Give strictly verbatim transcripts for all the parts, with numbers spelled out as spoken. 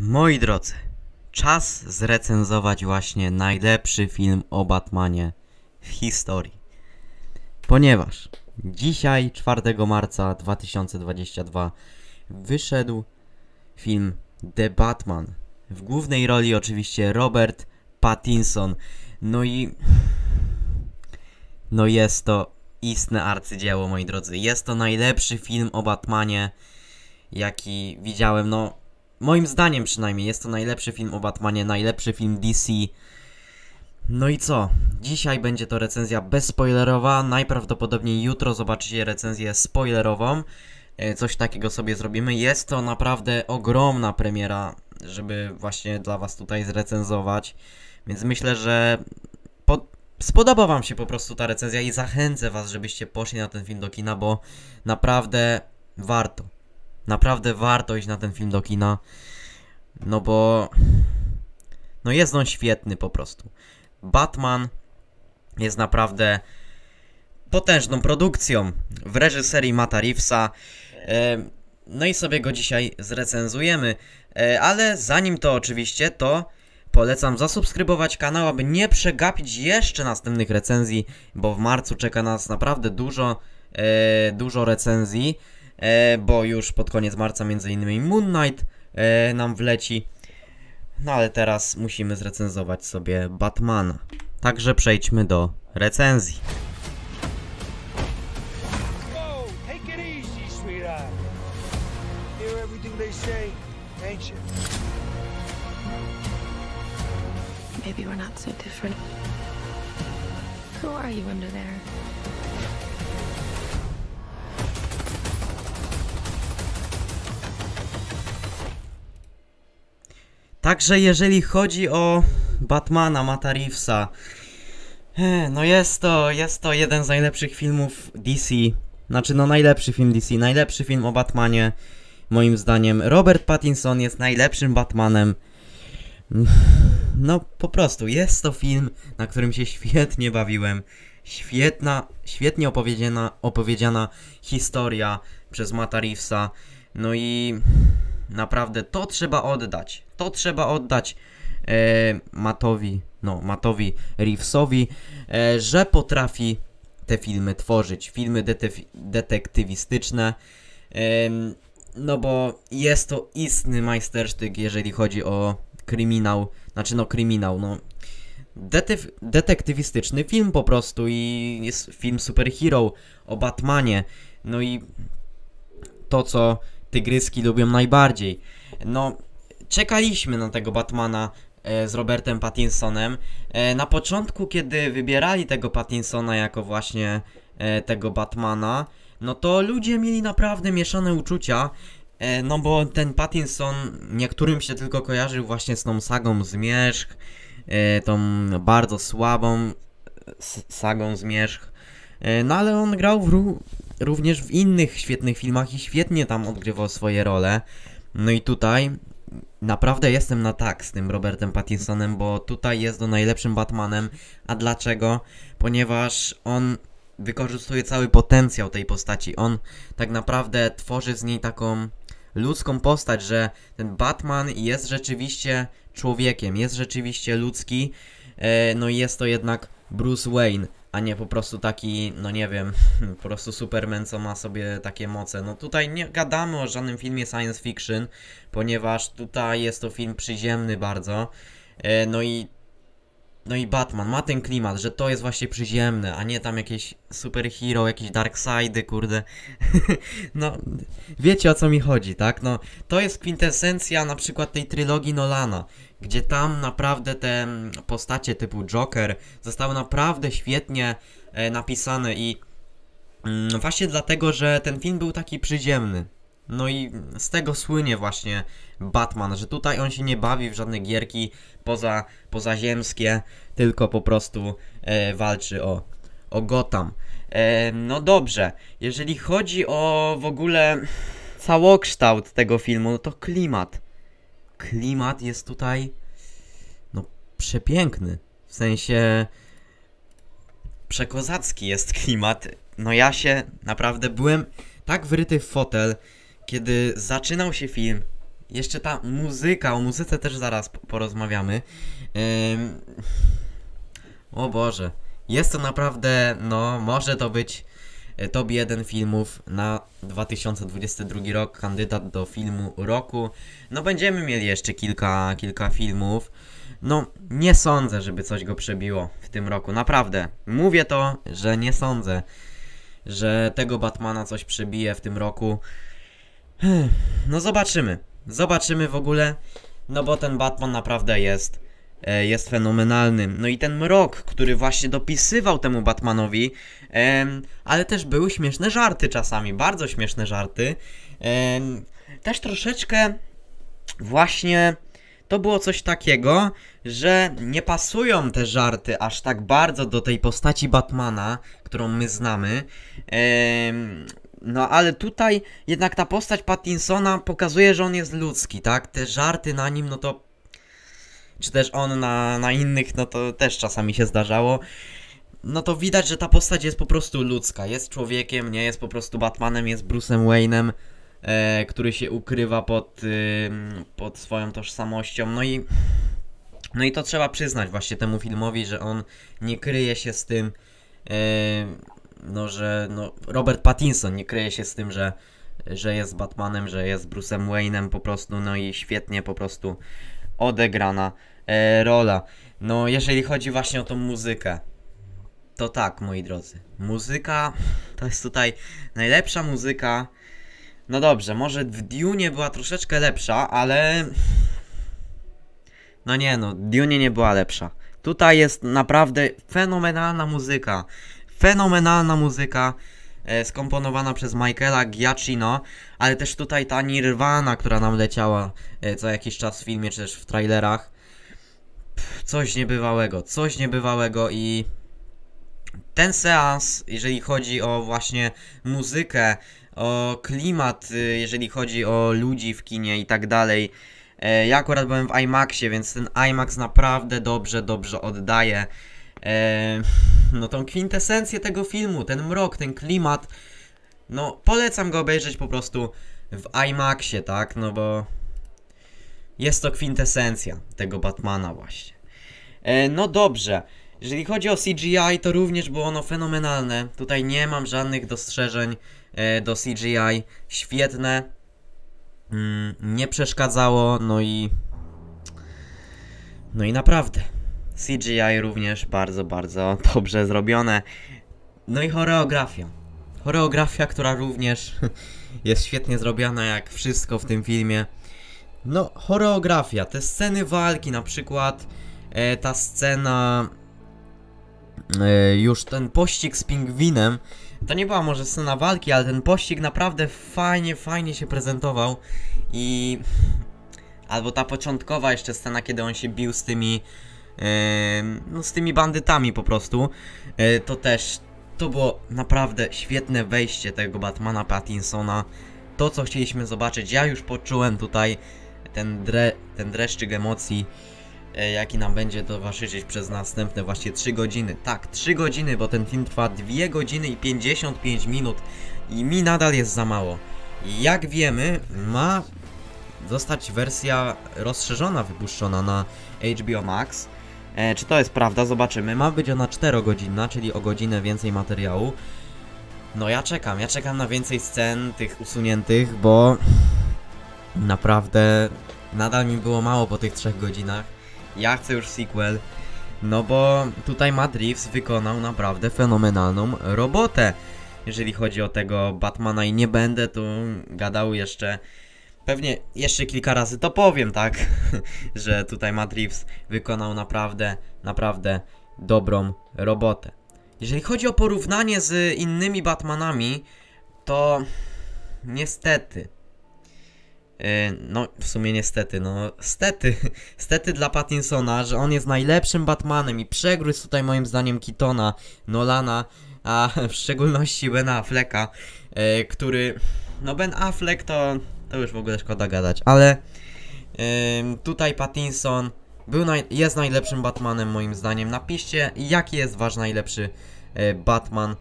Moi drodzy, czas zrecenzować właśnie najlepszy film o Batmanie w historii. Ponieważ dzisiaj, czwartego marca dwa tysiące dwudziestego drugiego, wyszedł film The Batman. W głównej roli oczywiście Robert Pattinson. No i... No jest to istne arcydzieło, moi drodzy. Jest to najlepszy film o Batmanie, jaki widziałem, no... Moim zdaniem przynajmniej jest to najlepszy film o Batmanie, najlepszy film D C. No i co? Dzisiaj będzie to recenzja bezspoilerowa. Najprawdopodobniej jutro zobaczycie recenzję spoilerową. Coś takiego sobie zrobimy. Jest to naprawdę ogromna premiera, żeby właśnie dla was tutaj zrecenzować. Więc myślę, że pod... spodoba wam się po prostu ta recenzja i zachęcę was, żebyście poszli na ten film do kina, bo naprawdę warto. Naprawdę warto iść na ten film do kina. No bo... No jest on świetny po prostu. Batman jest naprawdę potężną produkcją w reżyserii Matta Reevesa. E, no i sobie go dzisiaj zrecenzujemy. E, ale zanim to oczywiście, to polecam zasubskrybować kanał, aby nie przegapić jeszcze następnych recenzji, bo w marcu czeka nas naprawdę dużo, e, dużo recenzji. E, bo już pod koniec marca między innymi Moon Knight e, nam wleci. No ale teraz musimy zrecenzować sobie Batmana. Także przejdźmy do recenzji. Maybe we're not so different. Who are you under there? Także jeżeli chodzi o Batmana Matta Reevesa, no jest to, jest to jeden z najlepszych filmów D C. Znaczy no najlepszy film D C, najlepszy film o Batmanie. Moim zdaniem Robert Pattinson jest najlepszym Batmanem. No po prostu jest to film, na którym się świetnie bawiłem. Świetna, świetnie opowiedziana, opowiedziana historia przez Matta Reevesa. No i... Naprawdę to trzeba oddać. To trzeba oddać e, Mattowi, no Mattowi Reevesowi, e, że potrafi te filmy tworzyć. Filmy detektywistyczne. E, no bo jest to istny majstersztyk, jeżeli chodzi o kryminał. Znaczy no kryminał, no. Detyw, detektywistyczny film po prostu i jest film superhero o Batmanie. No i to co tygryski lubią najbardziej. No, czekaliśmy na tego Batmana e, z Robertem Pattinsonem. E, na początku, kiedy wybierali tego Pattinsona jako właśnie e, tego Batmana, no to ludzie mieli naprawdę mieszane uczucia. E, no bo ten Pattinson niektórym się tylko kojarzył właśnie z tą sagą Zmierzch, e, tą bardzo słabą sagą Zmierzch. E, no ale on grał w również w innych świetnych filmach i świetnie tam odgrywał swoje role. No i tutaj naprawdę jestem na tak z tym Robertem Pattinsonem, bo tutaj jest on najlepszym Batmanem. A dlaczego? Ponieważ on wykorzystuje cały potencjał tej postaci. On tak naprawdę tworzy z niej taką ludzką postać, że ten Batman jest rzeczywiście człowiekiem, jest rzeczywiście ludzki. No i jest to jednak Bruce Wayne, a nie po prostu taki, no nie wiem, po prostu Superman, co ma sobie takie moce. No tutaj nie gadamy o żadnym filmie science fiction, ponieważ tutaj jest to film przyziemny bardzo. E, no i no i Batman ma ten klimat, że to jest właśnie przyziemne, a nie tam jakieś superhero, jakieś darksidy, kurde. No, wiecie o co mi chodzi, tak? No, to jest kwintesencja na przykład tej trylogii Nolana, gdzie tam naprawdę te postacie typu Joker zostały naprawdę świetnie e, napisane i mm, właśnie dlatego, że ten film był taki przyziemny. No i z tego słynie właśnie Batman, że tutaj on się nie bawi w żadne gierki poza, pozaziemskie, tylko po prostu e, walczy o, o Gotham. E, no dobrze, jeżeli chodzi o w ogóle całokształt tego filmu, no to klimat. Klimat jest tutaj no przepiękny, w sensie przekozacki jest klimat. No ja się naprawdę byłem tak wryty w fotel, kiedy zaczynał się film jeszcze ta muzyka, o muzyce też zaraz porozmawiamy. Ym... O Boże, jest to naprawdę, no może to być top jeden filmów na dwa tysiące dwudziesty drugi rok, kandydat do filmu roku. No będziemy mieli jeszcze kilka, kilka filmów. No nie sądzę, żeby coś go przebiło w tym roku, naprawdę. Mówię to, że nie sądzę, że tego Batmana coś przebije w tym roku. No zobaczymy, zobaczymy w ogóle, no bo ten Batman naprawdę jest, e, jest fenomenalny. No i ten mrok, który właśnie dopisywał temu Batmanowi, e, ale też były śmieszne żarty czasami, bardzo śmieszne żarty. E, też troszeczkę właśnie to było coś takiego, że nie pasują te żarty aż tak bardzo do tej postaci Batmana, którą my znamy. Ehm, no ale tutaj jednak ta postać Pattinsona pokazuje, że on jest ludzki, tak? Te żarty na nim, no to... Czy też on na, na innych, no to też czasami się zdarzało. No to widać, że ta postać jest po prostu ludzka. Jest człowiekiem, nie jest po prostu Batmanem, jest Bruce'em Wayne'em. E, który się ukrywa pod, y, pod swoją tożsamością. No i no i to trzeba przyznać właśnie temu filmowi, że on nie kryje się z tym, e, no że no, Robert Pattinson nie kryje się z tym, że, że jest Batmanem, że jest Bruce'em Wayne'em po prostu, no i świetnie po prostu odegrana e, rola. No jeżeli chodzi właśnie o tą muzykę, to tak, moi drodzy, muzyka to jest tutaj najlepsza muzyka. No dobrze, może w Dune była troszeczkę lepsza, ale... No nie no, Dune nie była lepsza. Tutaj jest naprawdę fenomenalna muzyka. Fenomenalna muzyka e, skomponowana przez Michaela Giacchino, ale też tutaj ta Nirvana, która nam leciała e, co jakiś czas w filmie, czy też w trailerach. Pff, coś niebywałego, coś niebywałego i... Ten seans, jeżeli chodzi o właśnie muzykę, o klimat, jeżeli chodzi o ludzi w kinie i tak dalej. Ja akurat byłem w IMAXie, więc ten IMAX naprawdę dobrze, dobrze oddaje e, no tą kwintesencję tego filmu, ten mrok, ten klimat. No polecam go obejrzeć po prostu w IMAXie, tak, no bo jest to kwintesencja tego Batmana właśnie. E, no dobrze. Jeżeli chodzi o C G I, to również było ono fenomenalne. Tutaj nie mam żadnych dostrzeżeń e, do C G I. Świetne. Mm, nie przeszkadzało, no i... No i naprawdę. C G I również bardzo, bardzo dobrze zrobione. No i choreografia. Choreografia, która również jest świetnie zrobiona, jak wszystko w tym filmie. No, choreografia. Te sceny walki, na przykład e, ta scena... Już ten pościg z pingwinem, to nie była może scena walki, ale ten pościg naprawdę fajnie, fajnie się prezentował. I... Albo ta początkowa jeszcze scena, kiedy on się bił z tymi... Yy, no z tymi bandytami po prostu. Yy, to też... To było naprawdę świetne wejście tego Batmana Pattinsona. To, co chcieliśmy zobaczyć, ja już poczułem tutaj ten, dre, ten dreszczyk emocji, jaki nam będzie towarzyszyć przez następne właśnie trzy godziny. Tak, trzy godziny, bo ten film trwa dwie godziny i pięćdziesiąt pięć minut i mi nadal jest za mało. Jak wiemy, ma zostać wersja rozszerzona, wypuszczona na H B O Max. E, czy to jest prawda? Zobaczymy. Ma być ona czterogodzinna, czyli o godzinę więcej materiału. No ja czekam, ja czekam na więcej scen tych usuniętych, bo naprawdę nadal mi było mało po tych trzech godzinach. Ja chcę już sequel, no bo tutaj Matt Reeves wykonał naprawdę fenomenalną robotę, jeżeli chodzi o tego Batmana i nie będę tu gadał jeszcze, pewnie jeszcze kilka razy to powiem, tak, że tutaj Matt Reeves wykonał naprawdę, naprawdę dobrą robotę. Jeżeli chodzi o porównanie z innymi Batmanami, to niestety... No, w sumie niestety, no, stety, stety dla Pattinsona, że on jest najlepszym Batmanem i przegryzł tutaj moim zdaniem Keatona, Nolana, a w szczególności Bena Afflecka, e, który, no Ben Affleck to, to już w ogóle szkoda gadać, ale e, tutaj Pattinson był naj, jest najlepszym Batmanem moim zdaniem. Napiszcie, jaki jest wasz najlepszy e, Batman.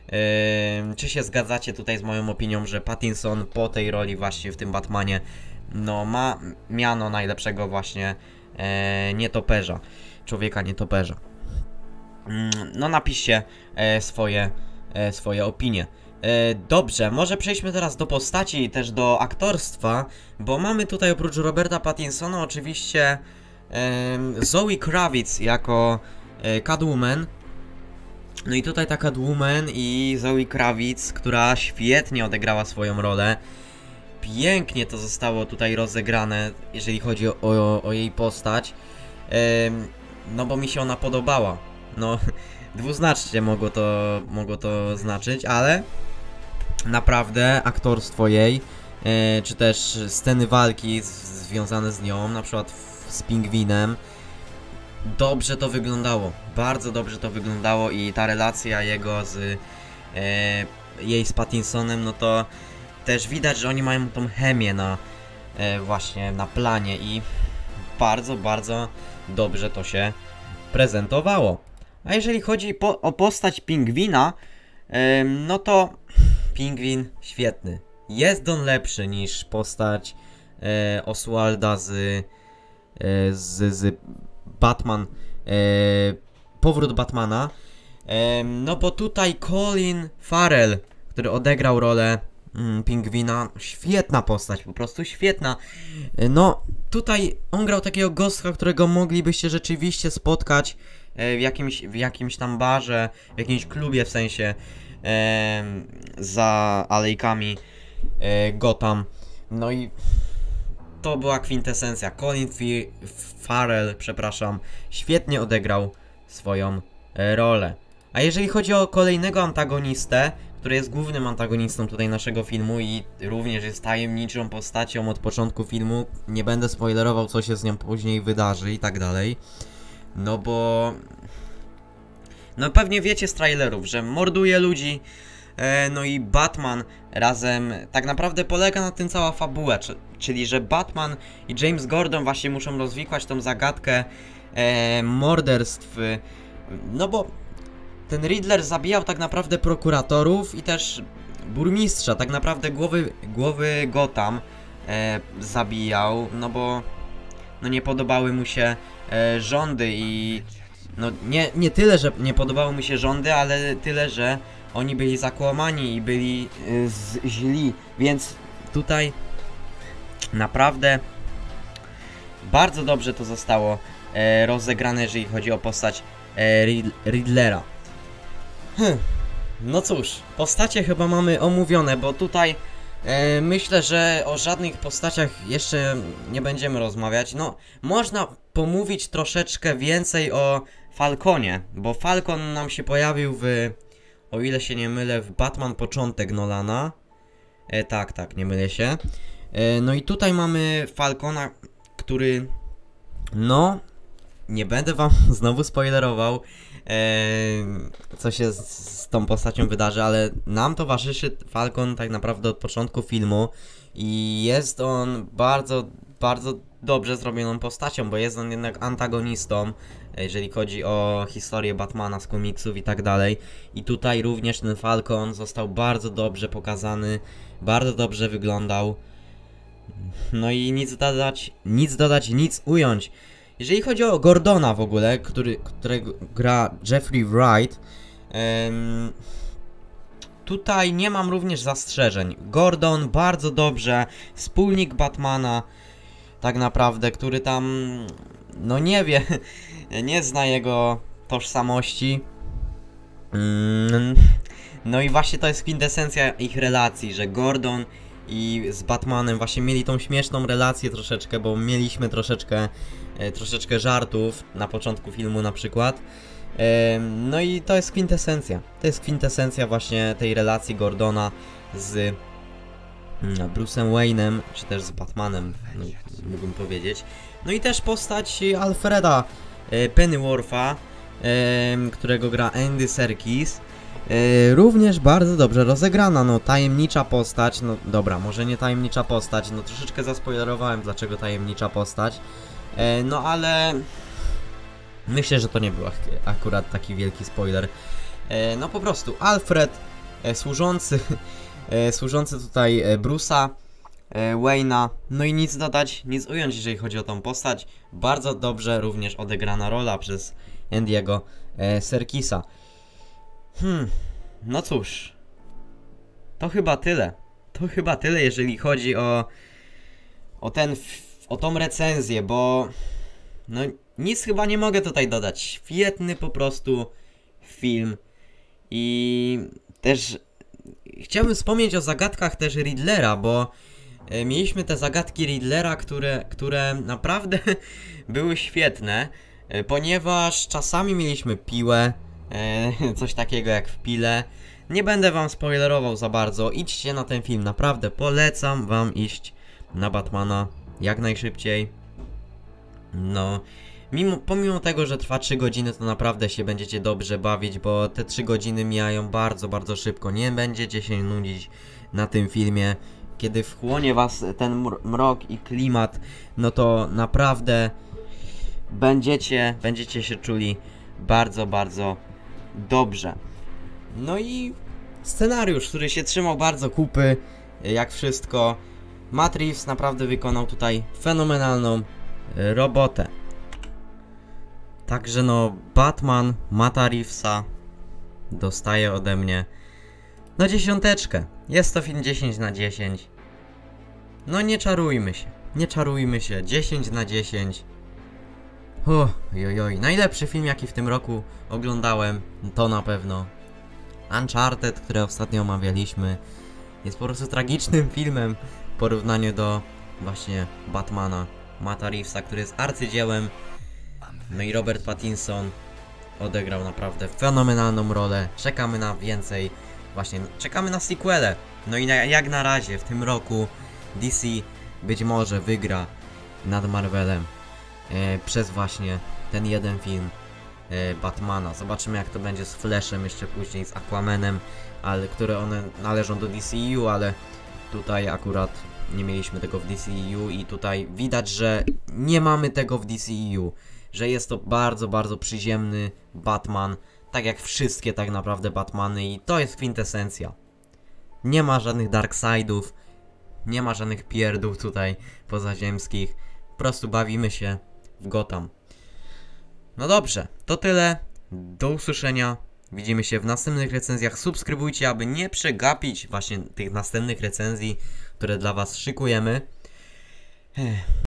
Yy, czy się zgadzacie tutaj z moją opinią, że Pattinson po tej roli właśnie w tym Batmanie no ma miano najlepszego właśnie e, nietoperza, człowieka nietoperza. Mm, no napiszcie e, swoje, e, swoje opinie. E, dobrze, może przejdźmy teraz do postaci i też do aktorstwa, bo mamy tutaj oprócz Roberta Pattinsona oczywiście e, Zoe Kravitz jako e, Catwoman. No i tutaj ta Catwoman i Zoe Kravitz, która świetnie odegrała swoją rolę. Pięknie to zostało tutaj rozegrane, jeżeli chodzi o, o, o jej postać. Ehm, no bo mi się ona podobała. No, dwuznacznie mogło to, mogło to znaczyć, ale naprawdę aktorstwo jej, e, czy też sceny walki z, związane z nią, na przykład w, z Pingwinem, dobrze to wyglądało. Bardzo dobrze to wyglądało i ta relacja jego z e, jej z Pattinsonem, no to też widać, że oni mają tą chemię na e, właśnie na planie i bardzo, bardzo dobrze to się prezentowało. A jeżeli chodzi po, o postać Pingwina, e, no to Pingwin świetny. Jest on lepszy niż postać e, Oswalda z, e, z, z Batman, e, powrót Batmana. E, no bo tutaj Colin Farrell, który odegrał rolę mm, Pingwina, świetna postać, po prostu świetna. E, no tutaj on grał takiego gostka, którego moglibyście rzeczywiście spotkać e, w, jakimś, w jakimś tam barze, w jakimś klubie w sensie e, za alejkami e, Gotham. No i to była kwintesencja. Colin Farrell, przepraszam, świetnie odegrał swoją e, rolę. A jeżeli chodzi o kolejnego antagonistę, który jest głównym antagonistą tutaj naszego filmu i również jest tajemniczą postacią od początku filmu, nie będę spoilerował, co się z nią później wydarzy i tak dalej. No bo... no pewnie wiecie z trailerów, że morduje ludzi. No i Batman razem, tak naprawdę polega na tym cała fabuła, czyli że Batman i James Gordon właśnie muszą rozwikłać tą zagadkę e, morderstw, no bo ten Riddler zabijał tak naprawdę prokuratorów i też burmistrza, tak naprawdę głowy, głowy Gotham e, zabijał, no bo no nie podobały mu się e, rządy i no nie, nie tyle, że nie podobały mu się rządy, ale tyle, że oni byli zakłamani i byli y, z, źli, więc tutaj naprawdę bardzo dobrze to zostało e, rozegrane, jeżeli chodzi o postać e, Riddlera. Hm. No cóż, postacie chyba mamy omówione, bo tutaj e, myślę, że o żadnych postaciach jeszcze nie będziemy rozmawiać. No, można pomówić troszeczkę więcej o Falconie, bo Falcon nam się pojawił w... o ile się nie mylę, w Batman Początek Nolana. E, tak, tak, nie mylę się. E, no i tutaj mamy Falcona, który... no... nie będę wam znowu spoilerował, e, co się z, z tą postacią wydarzy, ale nam towarzyszy Falcon tak naprawdę od początku filmu. I jest on bardzo, bardzo dobrze zrobioną postacią, bo jest on jednak antagonistą, jeżeli chodzi o historię Batmana z komiksów i tak dalej. I tutaj również ten Falcon został bardzo dobrze pokazany, bardzo dobrze wyglądał. No i nic dodać, nic dodać, nic ująć. Jeżeli chodzi o Gordona w ogóle, który, którego gra Jeffrey Wright, em, tutaj nie mam również zastrzeżeń. Gordon bardzo dobrze, wspólnik Batmana, tak naprawdę, który tam, no nie wie, nie zna jego tożsamości. Mm, no i właśnie to jest kwintesencja ich relacji, że Gordon i z Batmanem właśnie mieli tą śmieszną relację troszeczkę, bo mieliśmy troszeczkę, e, troszeczkę żartów na początku filmu na przykład. E, no i to jest kwintesencja, to jest kwintesencja właśnie tej relacji Gordona z Bruce'em Wayne'em, czy też z Batmanem, no, mógłbym powiedzieć. No i też postać Alfreda e, Pennywortha, e, którego gra Andy Serkis. E, również bardzo dobrze rozegrana, no tajemnicza postać, no dobra, może nie tajemnicza postać, no troszeczkę zaspoilerowałem dlaczego tajemnicza postać, e, no ale myślę, że to nie był akurat taki wielki spoiler. E, no po prostu Alfred, e, służący, e, służący tutaj e, Bruce'a, e, Wayne'a. No i nic dodać, nic ująć, jeżeli chodzi o tą postać. Bardzo dobrze również odegrana rola przez Andy'ego e, Serkisa. Hmm, no cóż, to chyba tyle. To chyba tyle, jeżeli chodzi o o ten, o tą recenzję, bo no nic chyba nie mogę tutaj dodać. Świetny po prostu film. I też chciałbym wspomnieć o zagadkach też Riddlera, bo e, mieliśmy te zagadki Riddlera, które, które naprawdę były świetne, e, ponieważ czasami mieliśmy piłę, e, coś takiego jak w Pile. Nie będę wam spoilerował za bardzo, idźcie na ten film, naprawdę polecam wam iść na Batmana jak najszybciej. No, mimo, pomimo tego, że trwa trzy godziny, to naprawdę się będziecie dobrze bawić, bo te trzy godziny mijają bardzo, bardzo szybko. Nie będziecie się nudzić na tym filmie. Kiedy wchłonie was ten mrok i klimat, no to naprawdę będziecie, będziecie się czuli bardzo, bardzo dobrze. No i scenariusz, który się trzymał bardzo kupy, jak wszystko. Matt Reeves naprawdę wykonał tutaj fenomenalną robotę. Także no, Batman Matta Reevesa dostaje ode mnie no dziesiąteczkę. Jest to film dziesięć na dziesięć. No nie czarujmy się, nie czarujmy się, dziesięć na dziesięć. Ojojoj, najlepszy film jaki w tym roku oglądałem, to na pewno Uncharted, które ostatnio omawialiśmy. Jest po prostu tragicznym filmem w porównaniu do właśnie Batmana Matta Reevesa, który jest arcydziełem. No i Robert Pattinson odegrał naprawdę fenomenalną rolę. Czekamy na więcej, właśnie czekamy na sequele. No i na, jak na razie w tym roku D C być może wygra nad Marvelem e, przez właśnie ten jeden film e, Batmana. Zobaczymy jak to będzie z Flashem, jeszcze później z Aquamanem, ale które one należą do D C E U, ale tutaj akurat nie mieliśmy tego w D C E U i tutaj widać, że nie mamy tego w D C E U, że jest to bardzo, bardzo przyziemny Batman, tak jak wszystkie tak naprawdę Batmany i to jest kwintesencja. Nie ma żadnych Darkseidów, nie ma żadnych pierdół tutaj pozaziemskich, po prostu bawimy się w Gotham. No dobrze, to tyle, do usłyszenia. Widzimy się w następnych recenzjach. Subskrybujcie, aby nie przegapić właśnie tych następnych recenzji, które dla was szykujemy. Ech.